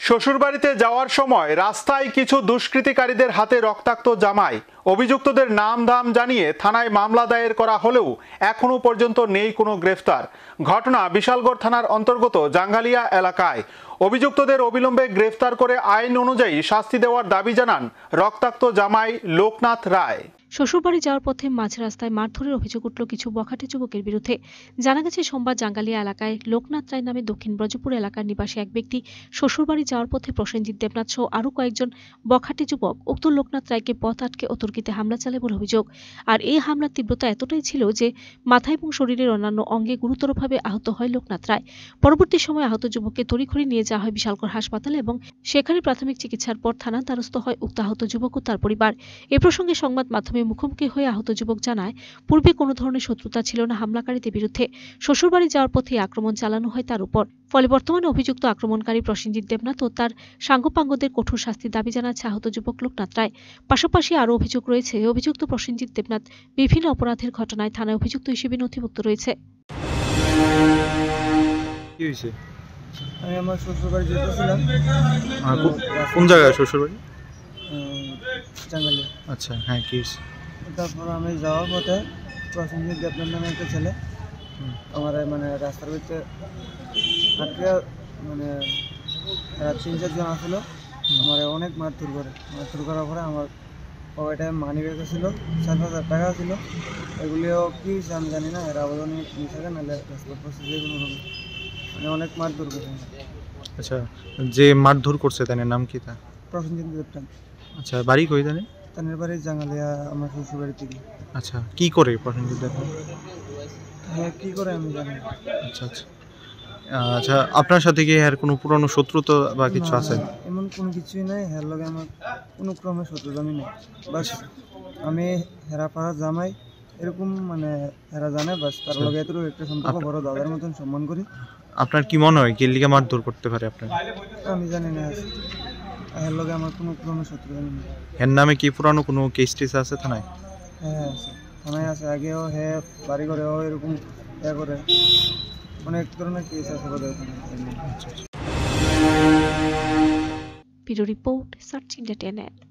শ্বশুরবাড়িতে যাওয়ার সময় রাস্তায় কিছু দুষ্কৃতিকারীদের হাতে রক্তাক্ত জামাই। অভিযুক্তদের নাম ধাম জানিয়ে থানায় মামলা দায়ের করা হলেও এখনো পর্যন্ত নেই কোনো গ্রেফতার। ঘটনা বিশালগড় থানার অন্তর্গত জাঙ্গালিয়া এলাকায়। অভিযুক্তদের অবিলম্বে গ্রেফতার করে আইন অনুযায়ী শাস্তি দেওয়ার দাবি জানান রক্তাক্ত জামাই লোকনাথ রায়। শ্বশুরবাড়ি যাওয়ার পথে মাঝ রাস্তায় মারধরের অভিযোগ উঠল কিছু বখাটে যুবকের বিরুদ্ধে। জানা গেছে সোমবার জাঙ্গালিয়া এলাকায় লোকনাথ রায় নামে দক্ষিণ ব্রজপুর এলাকার নিবাসী এক ব্যক্তি শ্বশুরবাড়ি যাওয়ার পথে প্রসেনজিৎ দেবনাথ সহ আরও কয়েকজন বখাটে যুবক উক্ত লোকনাথ রায়কে পথ আটকে অতর্কিতে হামলা চালায় বলে অভিযোগ। আর এই হামলার তীব্রতা এতটাই ছিল যে মাথা এবং শরীরের অন্যান্য অঙ্গে গুরুতরভাবে আহত হয় লোকনাথ রায়। পরবর্তী সময় আহত যুবককে তড়িঘড়ি নিয়ে যাওয়া হয় বিশালগড় হাসপাতালে এবং সেখানে প্রাথমিক চিকিৎসার পর থানার দ্বারস্থ হয় উক্ত আহত যুবক ও তার পরিবার। এ প্রসঙ্গে সংবাদ মাধ্যমে মুখোমুখি হয়ে আহত যুবক জানায়, পূর্বে কোনো ধরনের শত্রুতা ছিল না হামলাকারীদের বিরুদ্ধে। শ্বশুরবাড়ি যাওয়ার পথে আক্রমণ চালানো হয় তার উপর। ফলে বর্তমানে অভিযুক্ত আক্রমণকারী প্রসেনজিৎ দেবনাথ ও তার সাঙ্গপাঙ্গদের কঠোর শাস্তির দাবি জানাচ্ছে আহত যুবক লোকনাথ রায়। পাশাপাশি আরও অভিযোগ রয়েছে, অভিযুক্ত প্রসেনজিৎ দেবনাথ বিভিন্ন অপরাধের ঘটনায় থানায় অভিযুক্ত হিসেবে নথিভুক্ত রয়েছে। কি হয়েছে? আমি আমার শ্বশুরবাড়ি যেতেছিলাম। কোন জায়গায় শ্বশুরবাড়ি? জাঙ্গালিয়া। আচ্ছা, হ্যাঁ, কি হয়েছে? তারপর আমি যাওয়ার পথে প্রসেনজিৎ দেবনাথ নামে একটা ছেলে আমার রাস্তার ভিতরে আটকে তিন-চার জন আসলো। আমার অনেক মারধর করার পরে আমার পকেটে মানি ব্যাগ ছিল, 7,000 টাকা ছিল। এগুলিও কি হয়েছে আমি জানি না, এরা আবেদন নিয়ে নাহলে পাসপোর্ট প্রসেস কোনো অনেক মারধর করে। আচ্ছা, যে মারধর করছে তার নাম কি? তা প্রসেনজিৎ দেবনাথ। আচ্ছা, বাড়ি কই জানেন? তাদের বাড়ি জাঙ্গালিয়া, আমার শ্বশুরবাড়ি থেকে। আচ্ছা, কি করে প্রসেনজিৎ দেবনাথ? হ্যাঁ, কি করে আমি জানি। আচ্ছা আচ্ছা আচ্ছা, আপনার সাথে কি আর কোনো পুরনো শত্রুতা বা কিছু আছে? এমন কোনো কিছুই নাই, হের লগে আমার কোনো ক্রমে শত্রুতা নেই। বাস আমি হেরা পাড়ার জামাই, এরকম হেরা জানে, বাস তার লগে এত একটা সম্পর্ক, বড় দাদার মতন সম্মান করি। আপনার কি মনে হয় কে লিগে মারধর করতে পারে আপনার? আমি জানি না, হের লগে আমার কোনো ক্রমে শত্রুতা নেই। এর নামে কি পুরানো কোনো কেস টেস আছে থানায়? হ্যাঁ আছে, থানায় আছে। আগেও বাড়ি করেও এরকম করে অনেক ধরনের কেস আছে বোধহয় থানায়। Bureau report, search India Tenet.